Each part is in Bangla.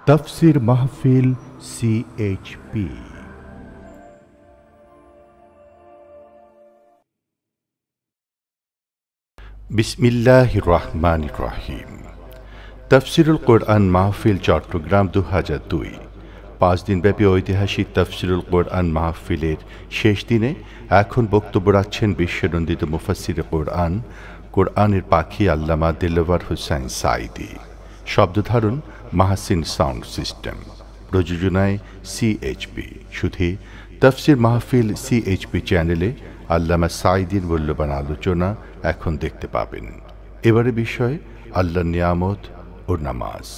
তাফসীর মাহফিল CHP। বিসমিল্লাহির রহমানির রহিম। তাফসীরুল কোরআন মাহফিল চট্টগ্রাম 2002। 5 দিনব্যাপী ঐতিহাসিক তাফসীরুল কোরআন মাহফিলের শেষ দিনে এখন বক্তব্য রাখছেন বিশ্বনন্দিত মুফাসসিরে কোরআন, কোরআনের পাখি আল্লামা দিলওয়ার হোসাইন সাঈদী। শব্দধারণ মাহসিন সাউন্ড সিস্টেম। প্রযোজনায় CHP। শুধু তাফসীর মাহফিল CHP চ্যানেলে আল্লামা সাঈদীর মূল্যবান আলোচনা এখন দেখতে পাবেন। এবারে বিষয় আল্লাহর নিয়ামত ও নামাজ।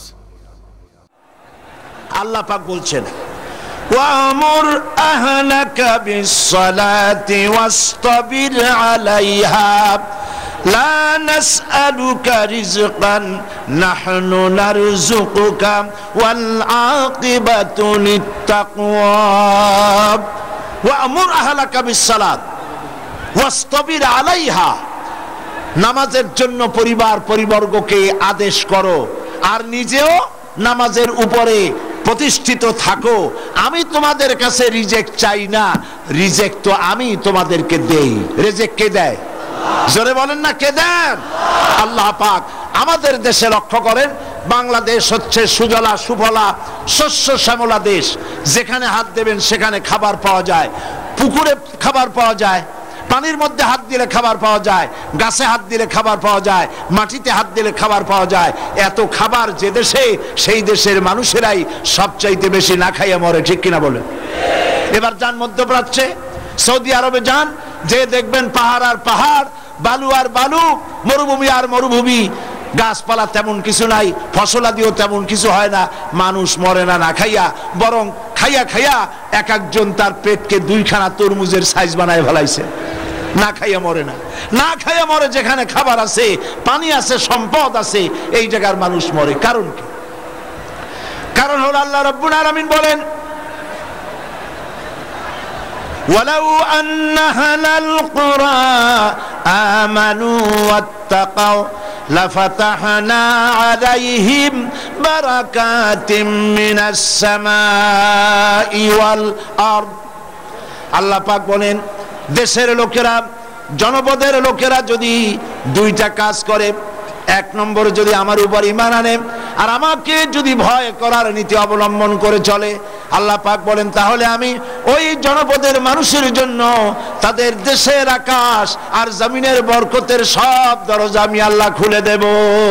আল্লাহ পাক বলছেন, ওয়ামুর আহলাকা বিসসালাতি ওয়াসতাবির আলাইহা লা নাসআলুকা রিজকান নাহনু নারযুকুকা ওয়াল আকিবাতু লিত্তাকওয়া। ওয়ামুর আহলাকা বিসসালাত ওয়াসতাবির আলাইহা, নামাজের জন্য পরিবর্গকে আদেশ করো আর নিজেও নামাজের উপরে প্রতিষ্ঠিত থাকো। আমি তোমাদের কাছে রিজেক্ট চাই না, রিজেক্ট তো আমি তোমাদেরকে দেই। রিজেক্ট কে দেয়? জোরে বলেন না, কে দেন? আল্লাহ পাক। আমাদের দেশে লক্ষ্য করেন, বাংলাদেশ হচ্ছে সুজলা সুফলা শস্য শ্যামলা দেশ। যেখানে হাত দেবেন সেখানে খাবার পাওয়া যায়। পুকুরে খাবার পাওয়া যায়, পানির মধ্যে হাত দিলে খাবার পাওয়া যায়, গাছে হাত দিলে খাবার পাওয়া যায়, মাটিতে হাত দিলে খাবার পাওয়া যায়। এত খাবার যে দেশে, সেই দেশের মানুষেরাই সবচাইতে বেশি না খাইয়া মরে। ঠিক কিনা বলেন? এবার যান মধ্যপ্রাচ্যে, সৌদি আরবে যান, যে দেখবেন পাহাড় আর পাহাড়, বালু আর বালু, মরুভূমি আর মরুভূমি। গাছপালা তেমন কিছু নাই, ফসলাদিও তেমন কিছু হয় না। মানুষ মরে না না খাইয়া, বরং খাইয়া খাইয়া এক একজন তার পেটকে 2খানা তরমুজের সাইজ বানায় ফেলাইছে। না খাইয়া মরে না, না খাইয়া মরে। যেখানে খাবার আছে, পানি আছে, সম্পদ আছে, এই জায়গার মানুষ মরে। কারণ কি? কারণ হলো আল্লাহ রাব্বুল আলামিন বলেন, ওয়ালাউ আন্না আহলাল কুরা আমানু ওয়াত্তাকাউ লাফাতাহনা আলাইহিম বারাকাতিম মিনাস সামাই ওয়াল আরদ। আল্লাহ পাক বলেন, দেশের লোকেরা, জনপদের লোকেরা যদি 2টা কাজ করে, 1 নম্বর যদি আমার উপর ঈমান আনে আর আমাকে যদি ভয় করার নীতি অবলম্বন করে চলে, আল্লাহ পাক বলেন তাহলে আমি ওই জনপদের মানুষের জন্য তাদের দেশের আকাশ আর জমিনের বরকতের সব দরজা আমি আল্লাহ খুলে দেব।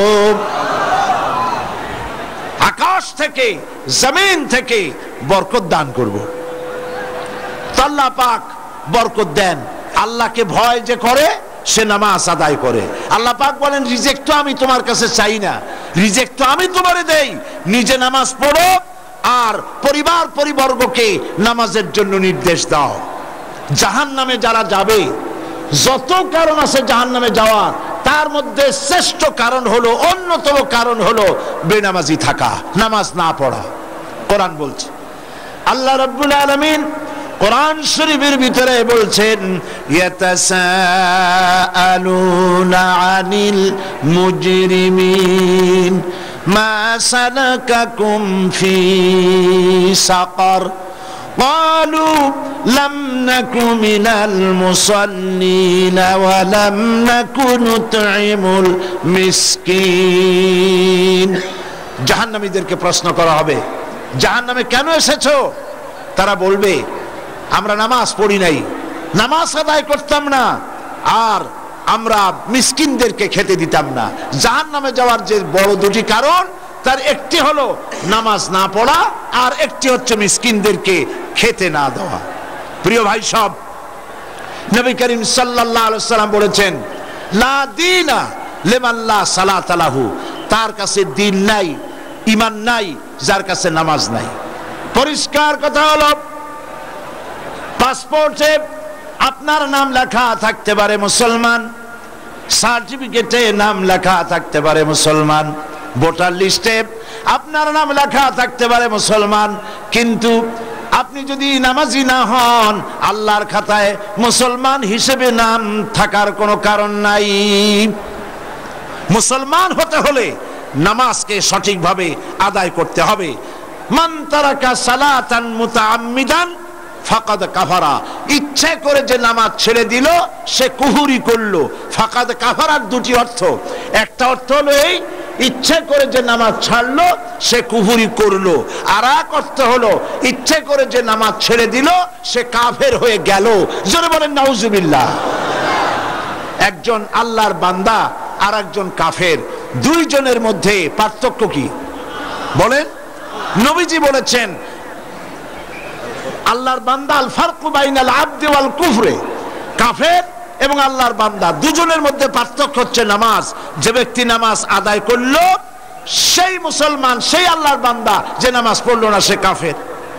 আকাশ থেকে, জমিন থেকে বরকত দান করব। আল্লাহ পাক বরকত দেন। আল্লাহকে ভয় যে করে সে নামাজ আদায় করে। আল্লাহ পাক বলেন, রিজেক্ট তো আমি তোমার কাছে চাই না, রিজেক্ট তো আমি তোমারে দেই। নিজে নামাজ পড়ো আর পরিবর্গকে নামাজের জন্য নির্দেশ দাও। জাহান্নামে যারা যাবে, যত কারণ আছে জাহান্নামে যাওয়ার, তার মধ্যে শ্রেষ্ঠ কারণ হলো, অন্যতম কারণ হলো বেনামাজি থাকা, নামাজ না পড়া। কোরআন বলছে, আল্লাহ রাব্বুল আলামিন কোরআন শরীফের ভিতরে বলছেন, ইয়াতাসাআলুনা আনিল মুজরিমিন মা সালাকাকুম ফি সাকার ক্বালু লাম নাকু মিনাল মুসাল্লিন ওয়া লাম নাকু নুতঈমুল মিসকিন। জাহান্নামীদেরকে প্রশ্ন করা হবে, জাহান্নামে কেন এসেছো? তারা বলবে, আমরা নামাজ পড়ি নাই, নামাজ আদায় করতাম না, আর আমরা মিসকিনদেরকে খেতে দিতাম না। জাহান্নামে যাওয়ার যে বড় 2টি কারণ, তার একটি হলো নামাজ না পড়া, আর একটি হচ্ছে মিসকিনদেরকে খেতে না দেওয়া। প্রিয় ভাই সব, নবী করিম সাল্লাল্লাহু আলাইহি ওয়াসাল্লাম বলেছেন, লা দীনা লিমান লা সালাতা লাহু। তার কাছে দ্বীন নাই, ঈমান নাই, যার কাছে নামাজ নাই। পরিষ্কার কথা হলো, পাসপোর্টে আপনার নাম লেখা থাকতে পারে মুসলমান, সার্টিফিকেটে নাম লেখা থাকতে পারে মুসলমান, ভোটার লিস্টে আপনার নাম লেখা থাকতে পারে মুসলমান, কিন্তু আপনি যদি নামাজি না হন, আল্লাহর খাতায় মুসলমান হিসেবে নাম থাকার কোনো কারণ নাই। মুসলমান হতে হলে নামাজকে সঠিকভাবে আদায় করতে হবে। মান তারাকা সালাতান মুতাআম্মিদান ফাকাদ কাফারা, ইচ্ছা করে যে নামাজ ছেড়ে দিল সে কুফরি করলো। ফাকাদ কাফারার দুটি অর্থ, একটা অর্থ হলো এই ইচ্ছা করে যে নামাজ ছাড়লো সে কুফরি করলো, আর এক অর্থ হলো ইচ্ছা করে যে নামাজ ছেড়ে দিল সে কাফের হয়ে গেল। জোরে বলেন নাউজুবিল্লাহ। একজন আল্লাহর বান্দা আর একজন কাফের, দুইজনের মধ্যে পার্থক্য কি বলেন? নবীজি বলেছেন আল্লাহর বান্দা আল ফারকু বাইনাল আবদি ওয়াল কুফরে, কাফের এবং আল্লাহর বান্দা দুজনের মধ্যে পার্থক্য হচ্ছে নামাজ। যে ব্যক্তি নামাজ আদায় করলো সেই মুসলমান, সেই আল্লাহর বান্দা, যে নামাজ পড়লো না সে কাফের।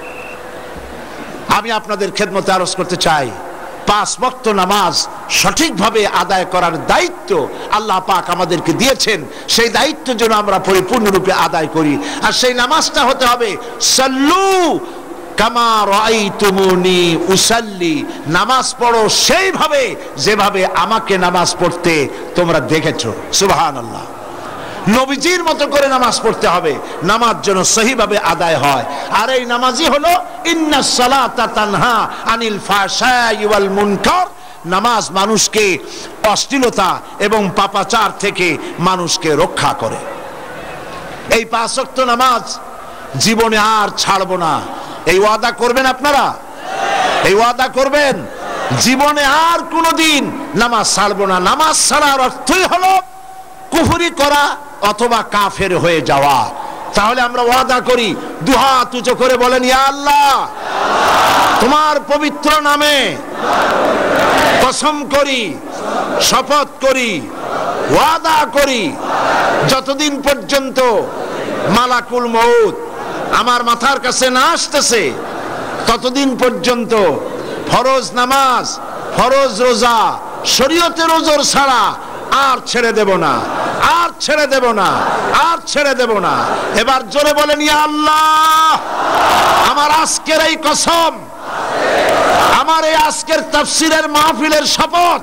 আমি আপনাদের খেদমতে আরজ করতে চাই, 5 ওয়াক্ত নামাজ সঠিকভাবে আদায় করার দায়িত্ব আল্লাহ পাক আমাদেরকে দিয়েছেন। সেই দায়িত্ব যেন আমরা পরিপূর্ণরূপে আদায় করি। আর সেই নামাজটা হতে হবে সাল্লু কামা রাআইতুমুনি উসাল্লি, নামাজ পড়ো সেইভাবে যেভাবে আমাকে নামাজ পড়তে তোমরা দেখেছো। সুবহানাল্লাহ। নবীজির মতো করে নামাজ পড়তে হবে, নামাজ যেন সহিভাবে আদায় হয়। আর এই নামাজই হলো ইন্নাস সালাতা তানহা আনিল ফাহশাই ওয়াল মুনকার, নামাজ মানুষকে অশ্লীলতা এবং পাপাচার থেকে মানুষকে রক্ষা করে। এই 5 ওয়াক্ত নামাজ জীবনে আর ছাড়বো না, এই ওয়াদা করবেন আপনারা? এই ওয়াদা করবেন জীবনে আর কোনোদিন নামাজ ছাড়বো না। নামাজ ছাড়ার অর্থই হলো কুফরি করা অথবা কাফের হয়ে যাওয়া। তাহলে আমরা ওয়াদা করি, দুহাত উঁচু করে বলেন, ইয়া আল্লাহ, তোমার পবিত্র নামে কসম করি, শপথ করি, ওয়াদা করি, যতদিন পর্যন্ত মালাকুল মউত আমার মাথার কাছে না আসতেছে ততদিন পর্যন্ত ফরজ নামাজ, ফরজ রোজা, শরীয়তের ওজর ছাড়া আর ছেড়ে দেব না, আর ছেড়ে দেব না, আর ছেড়ে দেব না। এবার জোরে বলেন, ইয়া আল্লাহ, আমার আজকের এই কসম, আমার এই আজকের তাফসীরের মাহফিলের শপথ,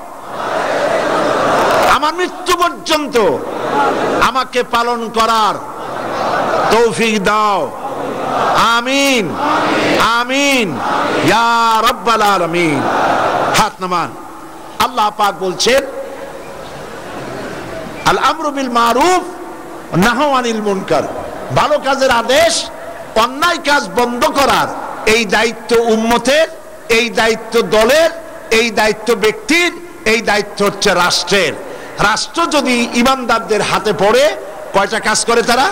আমার মৃত্যু পর্যন্ত আমাকে পালন করার তৌফিক দাও। আমিন আমিন ইয়া রাব্বাল আলামিন। হাত নামান। আল্লাহ পাক বলছেন আল আমরু বিল মারুফ নাহু আনিল মুনকার, ভালো কাজের আদেশ, অন্যায় কাজ বন্ধ করার এই দায়িত্ব উম্মতের, এই দায়িত্ব দলের, এই দায়িত্ব ব্যক্তির, এই দায়িত্ব হচ্ছে রাষ্ট্রের। রাষ্ট্র যদি ইমানদারদের হাতে পড়ে, কয়টা কাজ করে তারা?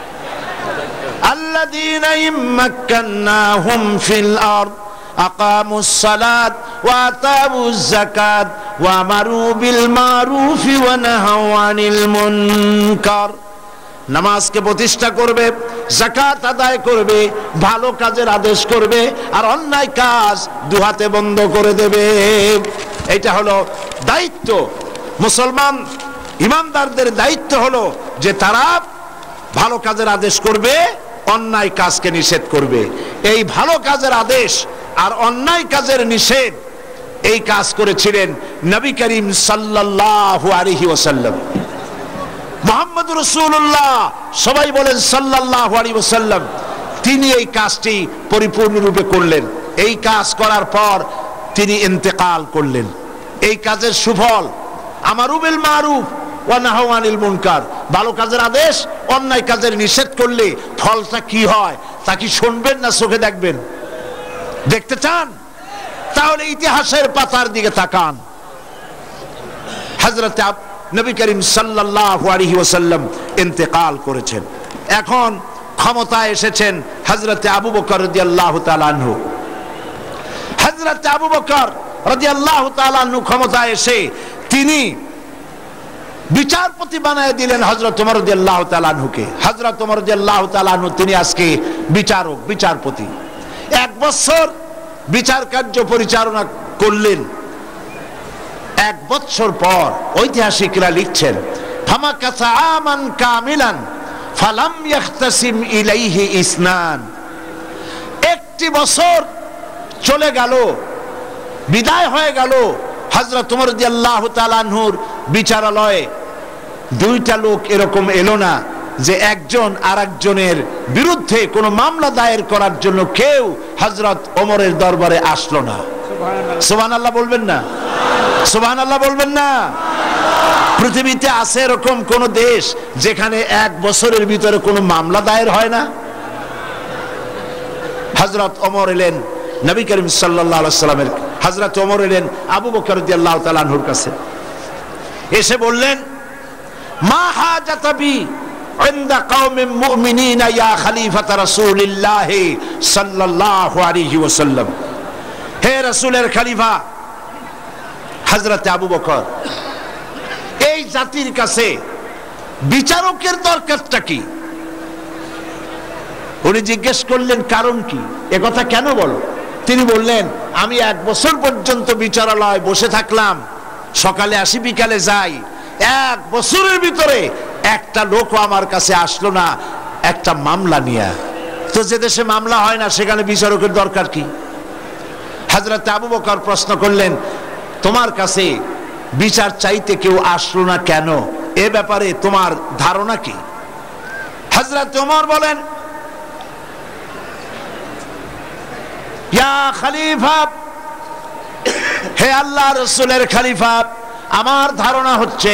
আল্লাযীনা ইম্মাক্কান্নাহুম ফিল আরদ আকামুস সালাত ওয়া আতাউজ যাকাত ওয়া আমারু বিল মারুফ ওয়া নাহাউ আনিল মুনকার। নামাজকে প্রতিষ্ঠা করবে, যাকাত আদায় করবে, ভালো কাজের আদেশ করবে, আর অন্যায় কাজ দুহাতে বন্ধ করে দেবে। এটা হলো দায়িত্ব। মুসলমান ইমানদারদের দায়িত্ব হলো যে তারা ভালো কাজের আদেশ করবে, অন্যায় কাজকে নিষেধ করবে। এই ভালো কাজের আদেশ আর অন্যায় কাজের নিষেধ এই কাজ করেছিলেন নবী করিম সাল্লাল্লাহু আলাইহি ওয়াসাল্লাম, মুহাম্মদ রাসূলুল্লাহ, সবাই বলেন সাল্লাল্লাহু আলাইহি ওয়াসাল্লাম। তিনি এই কাজটি পরিপূর্ণরূপে করলেন। এই কাজ করার পর তিনি ইন্তেকাল করলেন। এই কাজের সুফল আমারু বিল মারুফ ওয়া নাহু আনিল মুনকার, ভালো কাজের আদেশ, অন্যায় কাজের নিষেধ করলে ফলটা কি হয় তা কি শুনবেন না চোখে দেখবেন? দেখতে চান? তাহলে ইতিহাসের পাতার দিকে তাকান। হযরত নবী করিম সাল্লাল্লাহু আলাইহি ওয়াসাল্লাম ইন্তেকাল করেছেন। এখন ক্ষমতায় এসেছেন হযরত আবু বকর রাদিয়াল্লাহু তাআলা আনহু। হযরত আবু বকর রাদিয়াল্লাহু তাআলা আনহু ক্ষমতায় এসে তিনি বিচারপতি বানায় দিলেন হযরত ওমর রাদিয়াল্লাহু তাআলা আনহুকে। হযরত ওমর রাদিয়াল্লাহু তাআলা আনহু তিনি আজকে বিচারক, বিচারপতি। 1 বছর বিচার কার্য পরিচালনা করলেন। 1 বছর পর ঐতিহাসিকরা লিখছেন, ফামাকাসা আমান কামিলান ফালাম ইয়াখতাসিম ইলাইহি ইসনান। 1টি বছর চলে গেল, বিদায় হয়ে গেল। হযরত ওমর রাদিয়াল্লাহু তাআলা আনহুর বিচারালয়ে 2টা লোক এরকম এলো না যে একজন আরেকজনের বিরুদ্ধে কোনো মামলা দায়ের করার জন্য কেউ হযরত ওমরের দরবারে আসলো না। সুবহানাল্লাহ বলবেন না? সুবহানাল্লাহ বলবেন না? পৃথিবীতে আছে এরকম কোন দেশ যেখানে 1 বছরের ভিতরে কোনো মামলা দায়ের হয় না? হযরত ওমর এলেন নবী করিম সাল্লাল্লাহু আলাইহি সাল্লামের, হযরত ওমর এলেন আবু বকর রাদিয়াল্লাহু তাআলা আনহুর কাছে, এসে বললেন, মা হাজাতাবি ইনদা কওমিন মুমিনিনা ইয়া খলিফাতা রাসূলিল্লাহ সাল্লাল্লাহু আলাইহি ওয়াসাল্লাম। হে রাসূলের খলিফা হযরত আবু বকর, এই জাতির কাছে বিচারকের দরকারটা কি? উনি জিজ্ঞেস করলেন কারণ কি, এ কথা কেন বলো? তিনি বললেন, আমি 1 বছর পর্যন্ত বিচারালয় বসে থাকলাম, সকালে আসি বিকালে যাই, 1 বছরের ভিতরে একটা লোকও আমার কাছে আসলো না একটা মামলা নিয়ে। তো যে দেশে মামলা হয় না সেখানে বিচারকের দরকার কি? হযরত আবু বকর প্রশ্ন করলেন, তোমার কাছে বিচার চাইতে কেউ আসলো না কেন, এ ব্যাপারে তোমার ধারণা কি? হযরত ওমর বলেন, ইয়া খলিফা, হে আল্লাহ রাসূলের খলিফা, আমার ধারণা হচ্ছে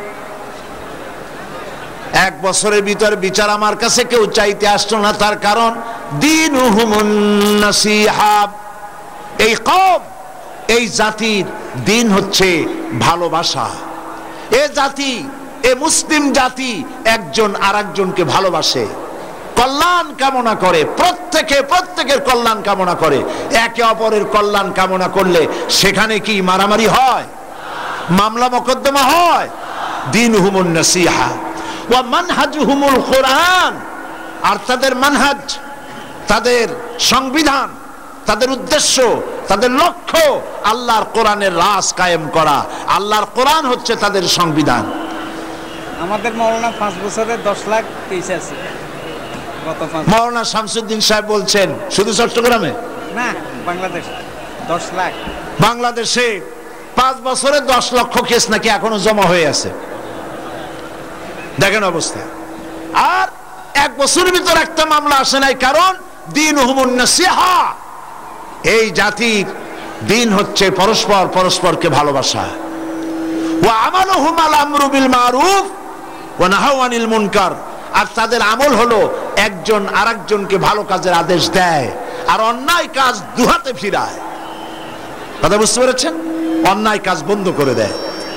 1 বছরের ভিতর বিচার আমার কাছে কেউ চাইতে আসলো না, তার কারণ দীনুহুমুন নাসিহা, এই কওম, এই জাতির দিন হচ্ছে ভালোবাসা। এ জাতি, এ মুসলিম জাতি একজন আরেকজনকে ভালোবাসে, কল্যাণ কামনা করে, প্রত্যেকের কল্যাণ কামনা করে। একে অপরের কল্যাণ কামনা করলে সেখানে কি মারামারি হয়, মামলা মোকদ্দমা হয়? দীনুহুমুন নাসিহা ওয়া মানহাজুহুমুল কোরআন, আর তাদের মানহাজ, তাদের সংবিধান, তাদের উদ্দেশ্য, তাদের লক্ষ্য আল্লাহর কোরআনের রাজ কায়েম করা। আল্লাহর কোরআন হচ্ছে তাদের সংবিধান। আমাদের মাওলানা 5 বছরে 10 লাখ কেস আছে। মাওলানা শামসুদ্দিন সাহেব বলছেন শুধু চট্টগ্রামে না, বাংলাদেশ 10 লাখ। বাংলাদেশে 5 বছরে 10 লক্ষ কেস নাকি এখনো জমা হয়ে আছে। দেখেন অবস্থা। আর 1 বছরের ভিতর একটা মামলা আসে নাই, কারণ দীনুহুমুন নাসিহা, এই জাতির দিন হচ্ছে পরস্পরকে ভালোবাসা। ওয়া আমালুহুম আল আমরু বিল মারুফ ওয়া নাহাউ আনিল মুনকার, আর তাদের আমল হলো একজন আরেকজনকে ভালো কাজের আদেশ দেয় আর অন্যায় কাজ দুহাতে ফিরায়। কথা বুঝতে পেরেছেন? অন্যায় কাজ বন্ধ করে দেয়।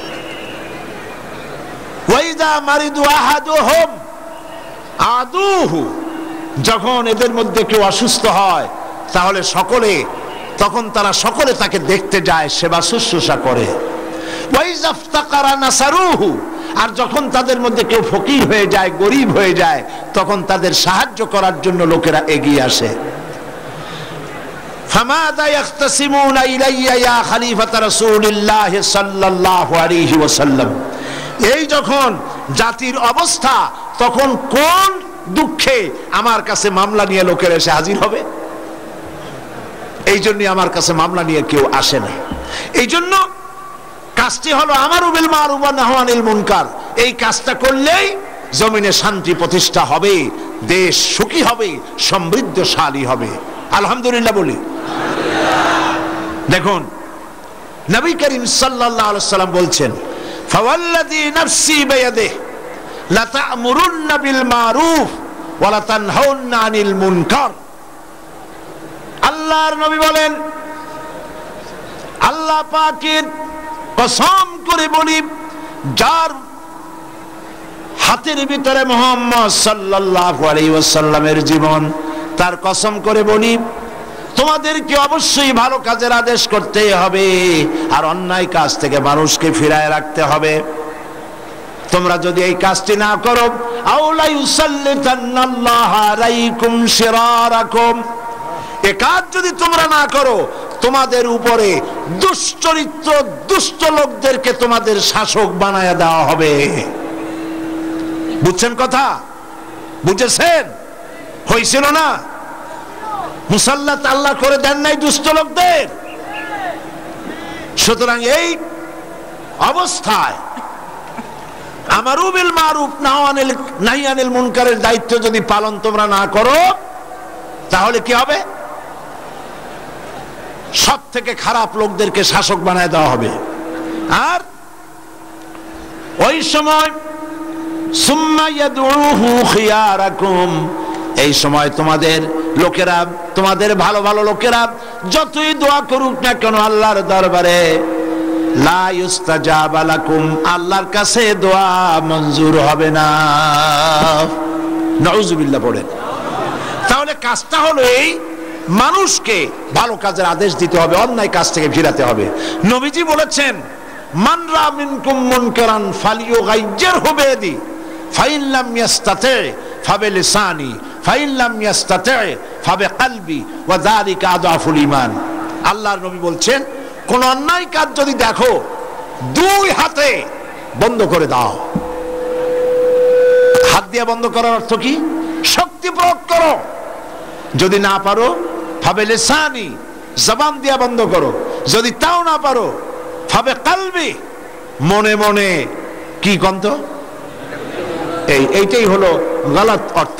ওয়াইদা মারিদু আহাদুহুম আদুহু, যখন এদের মধ্যে কেউ অসুস্থ হয় তাহলে তখন তারা সকলে তাকে দেখতে যায়, সেবা শুশ্রূষা করে। ওয়াইজা ইফতাকারা নাসারুহু, আর যখন তাদের মধ্যে কেউ ফকির হয়ে যায়, গরিব হয়ে যায়, তখন তাদের সাহায্য করার জন্য লোকেরা এগিয়ে আসে। ফামাযা ইয়াখতাসিমুনা ইলাইয়া ইয়া খলিফাতা রাসূলিল্লাহ সাল্লাল্লাহু আলাইহি ওয়াসাল্লাম, এই যখন জাতির অবস্থা, তখন কোন দুঃখে আমার কাছে মামলা নিয়ে লোকেরা এসে হাজির হবে? এই জন্য আমার কাছে মামলা নিয়ে কেউ আসে না। এই জন্য কাজটি হলো আমারু বিল মারুফ ওয়া নাহু আনিল মুনকার। এই কাজটা করলেই জমিনে শান্তি প্রতিষ্ঠা হবে, দেশ সুখী হবে, সমৃদ্ধশালী হবে। আলহামদুলিল্লাহ বলি। দেখুন নবী করিম সাল্লাল্লাহু আলাইহি সাল্লাম বলছেন, ফাওয়াল্লাযী নাফসি বিয়াদিহি লা তা'মুরুন্না বিল মারুফ ওয়া লা তানহাউন্না আনিল মুনকার। আল্লাহর নবী বলেন, আল্লাহ পাকের কসম করে বলি, যার হাতের ভিতরে মুহাম্মদ সাল্লাল্লাহু আলাইহি ওয়াসাল্লামের জীবন, তার কসম করে বলি, তোমাদেরকে অবশ্যই ভালো কাজের আদেশ করতে হবে আর অন্যায় কাজ থেকে মানুষকে ফিরায় রাখতে হবে। তোমরা যদি এই কাজটি না করো, আউলা ইউসাল্লিতান্নাল্লাহু আলাইকুম শিরারাকুম, এই কাজ যদি তোমরা না করো, তোমাদের উপরে দুশ্চরিত্র দুষ্ট লোকদেরকে তোমাদের শাসক বানায়া দেওয়া হবে। বুঝছেন কথা? বুঝেছেন? হয়েছিল না? মুসাল্লাত আল্লাহ করে দেন নাই দুষ্ট লোকদের। সুতরাং এই অবস্থায় আমারু বিল মারুফ নাহি আনিল মুনকারের দায়িত্ব যদি পালন তোমরা না করো, তাহলে কি হবে? সব থেকে খারাপ লোকদেরকে শাসক বানায় দেওয়া হবে। আর ওই সময় সুম্মা ইয়াদউহু খিয়ারাকুম, এই সময় তোমাদের লোকেরা, তোমাদের ভালো ভালো লোকেরা যতই দোয়া করুক না কেন আল্লাহর দরবারে, লা ইউস্তাজাবা লাকুম, আল্লাহর কাছে দোয়া মঞ্জুর হবে না। নাউযুবিল্লাহ পড়েন। তাহলে কাজটা হলো এই, মানুষকে ভালো কাজের আদেশ দিতে হবে, অন্যায় কাজ থেকে ফিরাতে হবে। নবীজি বলেছেন, মান রা মিনকুম মুনকারান ফালিয়ুগাইয়িরহু বিয়াদি ফাইন লাম ইয়াস্তাতি ফাবিলিসানি ফাইন লাম ইয়াস্তাতি ফাবিকলবি ওয়া যালিকা আযআফুল ঈমান। আল্লাহর নবী বলছেন, কোন অন্যায় কাজ যদি দেখো, দুই হাতে বন্ধ করে দাও। হাত দিয়ে বন্ধ করার অর্থ কি? শক্তি প্রয়োগ করো। যদি না পারো ফাবিলিসানি, জবান দিয়ে বন্ধ করো। যদি তাও না পারো ফাবিকলবি, মনে মনে কি কন্ত, এইটাই হলো গলত অর্থ,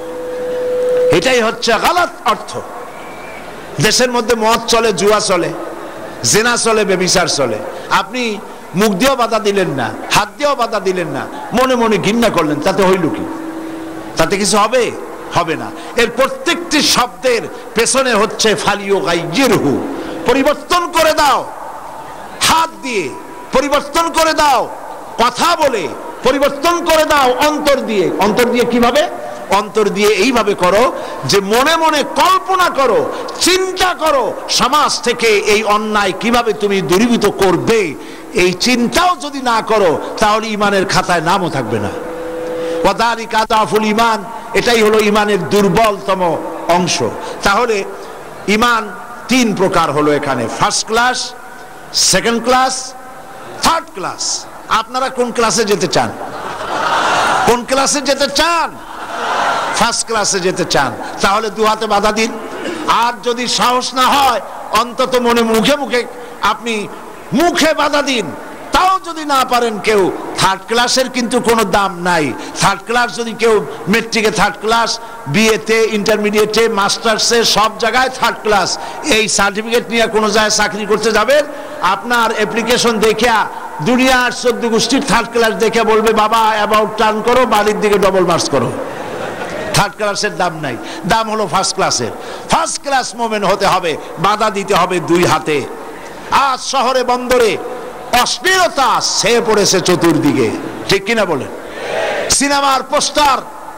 এটাই হচ্ছে গলত অর্থ। দেশের মধ্যে মদ চলে, জুয়া চলে, জিনা চলে, ব্যভিচার চলে। আপনি মুখ দিয়েও বাধা দিলেন না, হাত দিয়েও বাধা দিলেন না, মনে মনে ঘৃণা করলেন, তাতে হইল কি? তাতে কিছু হবে? হবে না। এর প্রত্যেকটি শব্দের পেছনে হচ্ছে ফালিয়ুগাইয়িরহু, পরিবর্তন করে দাও। হাত দিয়ে পরিবর্তন করে দাও, কথা বলে পরিবর্তন করে দাও, অন্তর দিয়ে। অন্তর দিয়ে কিভাবে? অন্তর দিয়ে এইভাবে করো যে মনে মনে কল্পনা করো, চিন্তা করো, সমাজ থেকে এই অন্যায় কিভাবে তুমি দূরীভূত করবে। এই চিন্তাও যদি না করো, তাহলে ইমানের খাতায় নামও থাকবে না। ওয়া যালিকা আযআফুল ঈমান, এটাই হলো ইমানের দুর্বলতম অংশ। তাহলে ইমান তিন প্রকার হলো এখানে, first class, second class, third class. আপনারা কোন ক্লাসে যেতে চান? কোন ক্লাসে যেতে চান? ফার্স্ট ক্লাসে যেতে চান, তাহলে দু হাতে বাধা দিন। আর যদি সাহস না হয়, অন্তত মনে মুখে মুখে আপনি মুখে বাধা দিন। তাও যদি না পারেন কেউ, থার্ড ক্লাসের কিন্তু কোনো দাম নাই। থার্ড ক্লাস যদি কেউ, মেট্রিকে থার্ড ক্লাস, বিএতে, ইন্টারমিডিয়েটে, মাস্টার্সে, সব জায়গায় থার্ড ক্লাস। এই সার্টিফিকেট নিয়ে কোনো জায়গায় চাকরি করতে যাবেন, আপনার অ্যাপ্লিকেশন দেখিয়া দুনিয়ার 14 গোষ্ঠীর থার্ড ক্লাস দেখে বলবে, বাবা অ্যাবাউট টার্ন করো, বাড়ির দিকে ডবল মার্কস করো। থার্ড ক্লাসের দাম নাই, দাম হলো ফার্স্ট ক্লাসের। ফার্স্ট ক্লাস মোমেন্ট হতে হবে, বাধা দিতে হবে দুই হাতে। আজ শহরে বন্দরে অশ্লীলতা ছেয়ে পড়েছে চতুর্দিকে, ঠিক কিনা বলেন? সিনেমার পোস্টার,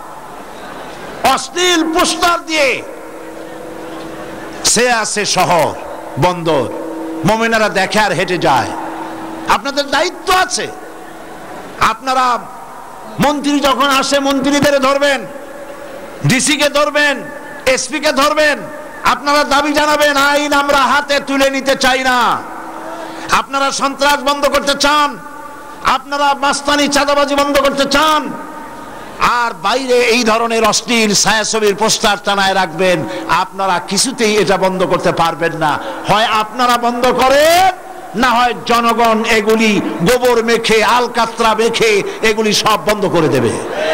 অশ্লীল পোস্টার দিয়ে সে আছে শহর বন্দর, মোমেনারা দেখে আর হেঁটে যায়। আপনাদের দায়িত্ব আছে, আপনারা মন্ত্রী যখন আসে মন্ত্রীদের ধরবেন, ডিসি কে ধরবেন, এসপি কে ধরবেন, আপনারা দাবি জানাবেন, আইন আমরা হাতে তুলে নিতে চাই না। আপনারা সন্ত্রাস বন্ধ করতে চান, আপনারা মাস্তানি চাঁদাবাজি বন্ধ করতে চান, আর বাইরে এই ধরনের অশ্লীল ছায়াছবির পোস্টার টানায় রাখবেন, আপনারা কিছুতেই এটা বন্ধ করতে পারবেন না। হয় আপনারা বন্ধ করেন, না হয় জনগণ এগুলি গোবর মেখে, আলকাতরা মেখে এগুলি সব বন্ধ করে দেবে।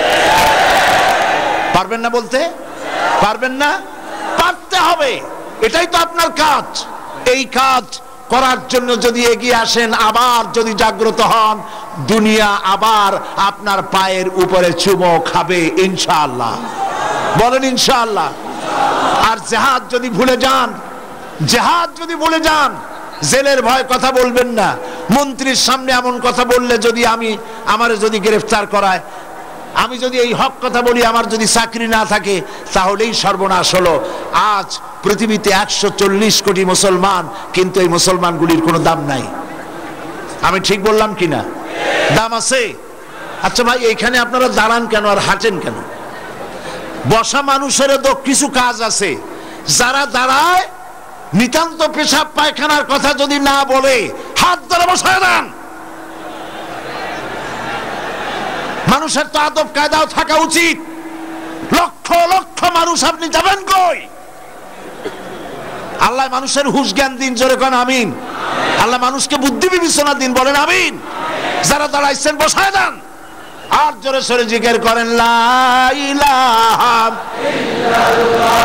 পারবেন না বলতে? পারবেন না? পারতে হবে, এটাই তো আপনার কাজ। এই কাজ করার জন্য যদি এগিয়ে আসেন, আবার যদি জাগ্রত হন, দুনিয়া আবার আপনার পায়ের উপরে চুমো খাবে ইনশাআল্লাহ। বলেন ইনশাআল্লাহ। আর জিহাদ যদি ভুলে যান, জিহাদ যদি ভুলে যান, জেলের ভয় কথা বলবেন না। মন্ত্রীর সামনে এমন কথা বললে যদি আমারে যদি গ্রেফতার করায়, আমি যদি এই হক কথা বলি, আমার যদি চাকরি না থাকে, তাহলেই সর্বনাশ হলো। আজ পৃথিবীতে 140 কোটি মুসলমান, কিন্তু এই মুসলমানগুলির কোনো দাম নাই। আমি ঠিক বললাম কিনা? দাম আছে? আচ্ছা ভাই, এইখানে আপনারা দাঁড়ান কেন আর হাঁটেন কেন? বসা মানুষেরও তো কিছু কাজ আছে। যারা দাঁড়ায়, নিতান্ত পেশাব পায়খানার কথা যদি না বলে, হাত ধরে বসায় দেন। মানুষের তো আদব কায়দাও থাকা উচিত। লক্ষ লক্ষ মানুষ, আপনি যাবেন কই? আল্লাহ মানুষের হুঁশ জ্ঞান দিন, জোরে কোন আমিন। আল্লাহ মানুষকে বুদ্ধি বিবেচনা দিন, বলেন আমিন। যারা দাঁড়াইছেন বসায় দেন, আর জোরে সরে জিকির করেন লা ইলাহা ইল্লাল্লাহ,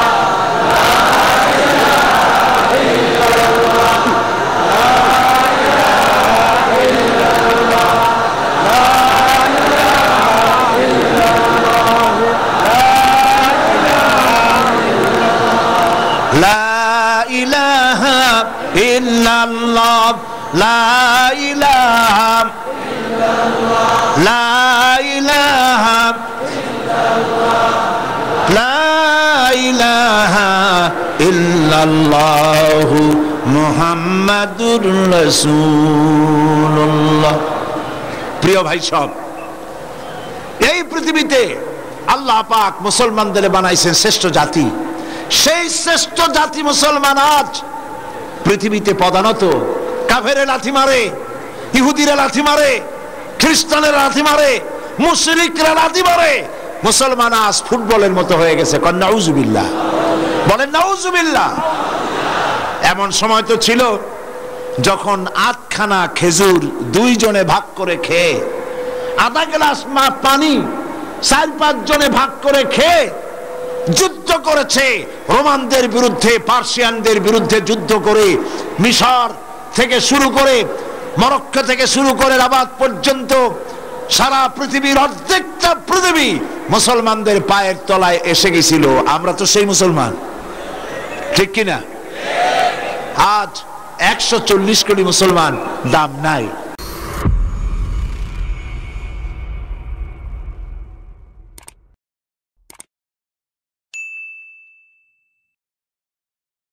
লা ইলাহা ইল্লাল্লাহ, লা ইলাহা ইল্লাল্লাহ, লা ইলাহা ইল্লাল্লাহ, লা ইলাহা ইল্লাল্লাহ মুহাম্মাদুর রাসূলুল্লাহ। প্রিয় ভাই সব, এই পৃথিবীতে আল্লাহ পাক মুসলমানদের বানাইছেন শ্রেষ্ঠ জাতি। সেই শ্রেষ্ঠ জাতি মুসলমান আজ পৃথিবীতে পদানত কাফেরে লাথি মারে, ইহুদিরা লাথি মারে, খ্রিস্টানেরা লাথি মারে, মুশরিকরা লাথি মারে। মুসলমান আজ ফুটবলের মতো হয়ে গেছে। কন নাউজুবিল্লাহ, বলেন নাউজুবিল্লাহ। এমন সময় তো ছিল যখন আটখানা খেজুর দুইজনে ভাগ করে খেয়ে, আধা গ্লাস পানি 4-5 জনে ভাগ করে খেয়ে যুদ্ধ করেছে রোমানদের বিরুদ্ধে, পার্সিয়ানদের বিরুদ্ধে যুদ্ধ করে মিশর থেকে শুরু করে, মরক্কো থেকে শুরু করে রাবাত পর্যন্ত সারা পৃথিবীর অর্ধেকটা পৃথিবী মুসলমানদের পায়ের তলায় এসে গেছিল। আমরা তো সেই মুসলমান, ঠিক কিনা? আজ 140 কোটি মুসলমান, দাম নাই।